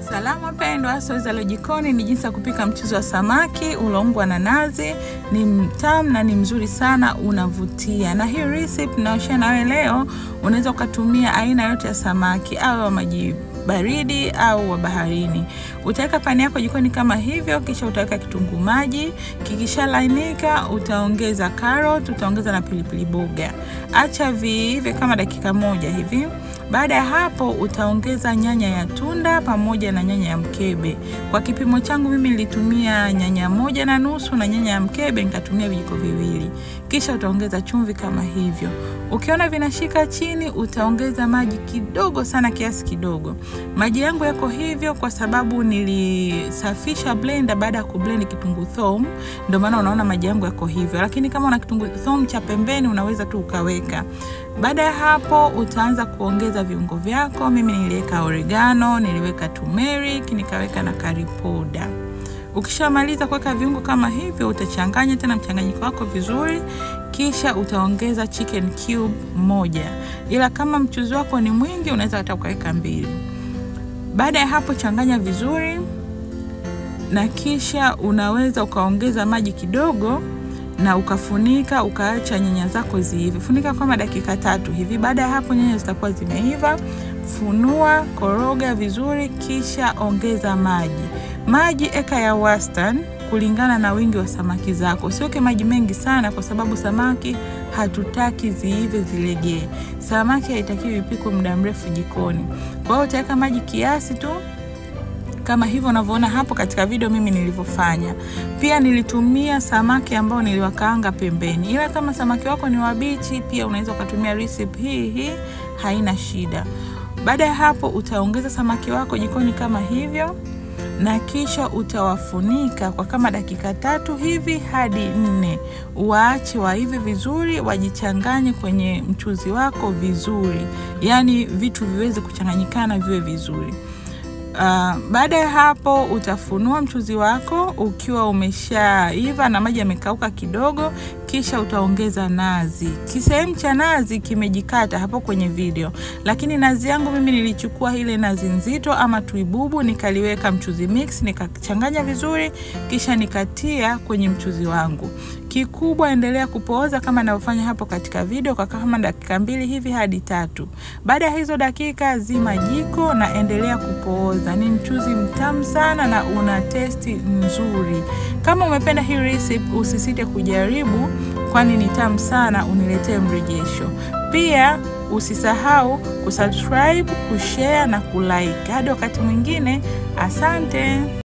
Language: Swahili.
Salamu wapendwa, zoezi la jikoni ni jinsi ya kupika mchuzi wa samaki uloungwa na nazi. Ni mtamu na ni mzuri sana, unavutia. Na hii recipe ninayoshare nawe leo, unaweza ukatumia aina yote ya samaki, au wa maji baridi au wa baharini. Utaweka pani yako jikoni kama hivyo, kisha utaweka kitunguu maji. Kikishalainika utaongeza carrot, utaongeza na pilipili boga. Acha viive kama dakika moja hivi. Baada ya hapo utaongeza nyanya ya tunda pamoja na nyanya ya mkebe. Kwa kipimo changu mimi nilitumia nyanya 1.5 na nyanya ya mkebe nikatumia vijiko viwili. Kisha utaongeza chumvi kama hivyo. Ukiona vinashika chini utaongeza maji kidogo sana, kiasi kidogo. Maji yangu yako hivyo kwa sababu nilisafisha blender baada ya kublend kitunguu thomu, ndio maana unaona maji yangu yako hivyo. Lakini kama una kitunguu thomu cha pembeni unaweza tu ukaweka. Baada ya hapo utaanza kuongeza viungo vyako. Mimi niliweka oregano, niliweka turmeric, nikaweka na curry powder. Ukishamaliza kuweka viungo kama hivyo utachanganya tena mchanganyiko wako vizuri, kisha utaongeza chicken cube 1. Ila kama mchuzi wako ni mwingi unaweza hata ukaweka 2. Baada ya hapo changanya vizuri, na kisha unaweza ukaongeza maji kidogo na ukafunika, ukaacha nyanya zako ziive. Funika kama dakika 3 hivi. Baada ya hapo nyanya zitakuwa zimeiva. Funua, koroga vizuri, kisha ongeza maji. Maji eka ya wastani kulingana na wingi wa samaki zako. Usiweke maji mengi sana kwa sababu samaki hatutaki ziive zilegee. Samaki haitakiwi ipikwe muda mrefu jikoni. Kwa hiyo utaweka maji kiasi tu, kama hivyo unavyoona hapo katika video mimi nilivyofanya. Pia nilitumia samaki ambao niliwakaanga pembeni. Ila kama samaki wako ni wabichi pia unaweza kutumia recipe hii, haina shida. Baada ya hapo utaongeza samaki wako jikoni kama hivyo, na kisha utawafunika kwa kama dakika 3 hivi hadi 4. Waache waive vizuri, wajichanganye kwenye mchuzi wako vizuri. Yaani vitu viweze kuchanganyikana viwe vizuri. Baada ya hapo utafunua mchuzi wako ukiwa umeshaiva na maji yamekauka kidogo, kisha utaongeza nazi. Kisehemu cha nazi kimejikata hapo kwenye video, lakini nazi yangu mimi nilichukua ile nazi nzito ama tuibubu, nikaliweka mchuzi mix, nikachanganya vizuri, kisha nikatia kwenye mchuzi wangu. Kikubwa endelea kupooza kama ninavyofanya hapo katika video kwa kama dakika 2 hivi hadi 3. Baada ya hizo dakika zima jiko na endelea kupooza. Ni mchuzi mtamu sana na una testi nzuri. Kama umependa hii recipe usisite kujaribu, kwani ni tamu sana. Uniletee mrejesho. Pia usisahau kusubscribe, kushare na kulike. Hadi wakati mwingine, asante.